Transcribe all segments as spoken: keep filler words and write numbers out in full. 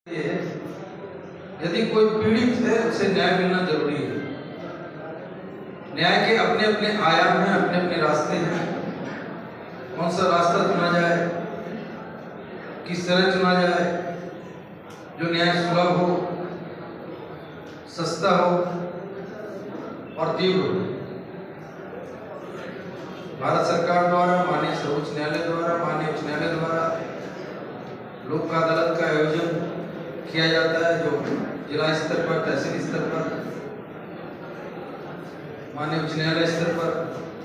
यदि कोई पीड़ित है उसे न्याय मिलना जरूरी है। न्याय के अपने अपने आयाम हैं, अपने अपने रास्ते हैं। कौन सा रास्ता चुना जाए, किस तरह चुना जाए जो न्याय सुलभ हो, सस्ता हो और तीव्र हो। भारत सरकार द्वारा, माननीय सर्वोच्च न्यायालय द्वारा, माननीय उच्च न्यायालय द्वारा लोक अदालत का आयोजन किया जाता है, जो जिला स्तर पर, तहसील स्तर पर, माननीय उच्च न्यायालय स्तर पर।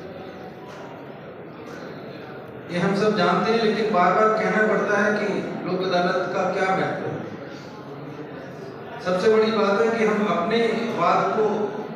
ये हम सब जानते हैं, लेकिन बार बार कहना पड़ता है कि लोक अदालत का क्या महत्व है। सबसे बड़ी बात है कि हम अपने वाद को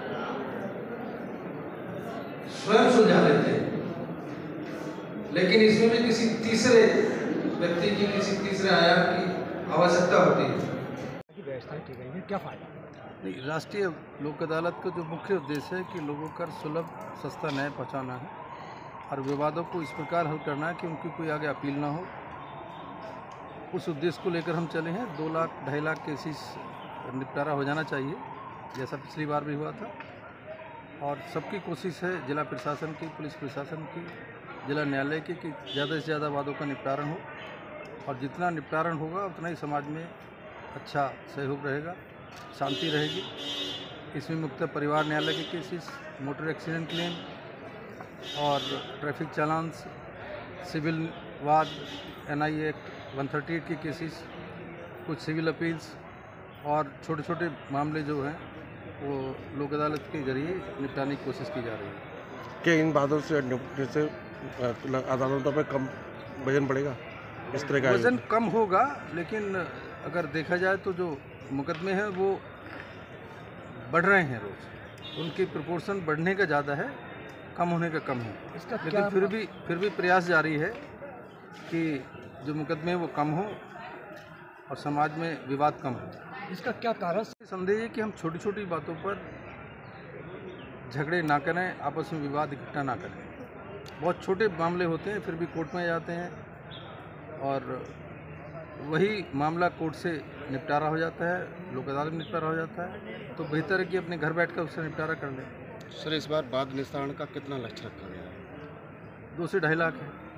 स्वयं सुलझा लेते हैं, लेकिन इसमें भी किसी तीसरे व्यक्ति की, किसी तीसरे आयाम की आवश्यकता होती है। व्यवस्था की गई है, क्या फायदा? नहीं, राष्ट्रीय लोक अदालत का जो मुख्य उद्देश्य है कि लोगों का सुलभ सस्ता न्याय पहुंचाना है और विवादों को इस प्रकार हल करना है कि उनकी कोई आगे अपील ना हो। उस उद्देश्य को लेकर हम चले हैं। दो लाख ढाई लाख केसेस निपटारा हो जाना चाहिए, जैसा पिछली बार भी हुआ था। और सबकी कोशिश है, जिला प्रशासन की, पुलिस प्रशासन की, जिला न्यायालय की, कि ज़्यादा से ज़्यादा वादों का निपटारण हो। और जितना निपटारण होगा उतना ही समाज में अच्छा सहयोग रहेगा, शांति रहेगी। इसमें मुख्यतः परिवार न्यायालय के केसेस, मोटर एक्सीडेंट क्लेम और ट्रैफिक चालान्स, सिविल वाद, एन आई एक्ट एक सौ अड़तीस के केसेस, कुछ सिविल अपील्स और छोटे छोटे मामले जो हैं वो लोक अदालत के जरिए निपटाने की कोशिश की जा रही है। क्या इन बातों से निपटने से अदालतों में कम वजन बढ़ेगा? इस तरह का वजन कम होगा, लेकिन अगर देखा जाए तो जो मुकदमे हैं वो बढ़ रहे हैं रोज़। उनकी प्रोपोर्शन बढ़ने का ज़्यादा है, कम होने का कम है। लेकिन फिर भी फिर भी प्रयास जारी है कि जो मुकदमे वो कम हो और समाज में विवाद कम हो। इसका क्या कारण? संदेह है कि हम छोटी छोटी बातों पर झगड़े ना करें, आपस में विवाद इकट्ठा ना करें। बहुत छोटे मामले होते हैं, फिर भी कोर्ट में जाते हैं और वही मामला कोर्ट से निपटारा हो जाता है, लोक अदालत में निपटारा हो जाता है। तो बेहतर है कि अपने घर बैठकर उससे निपटारा कर लें। सर, इस बार वाद निस्तारण का कितना लक्ष्य रखा गया है? दो से ढाई लाख है।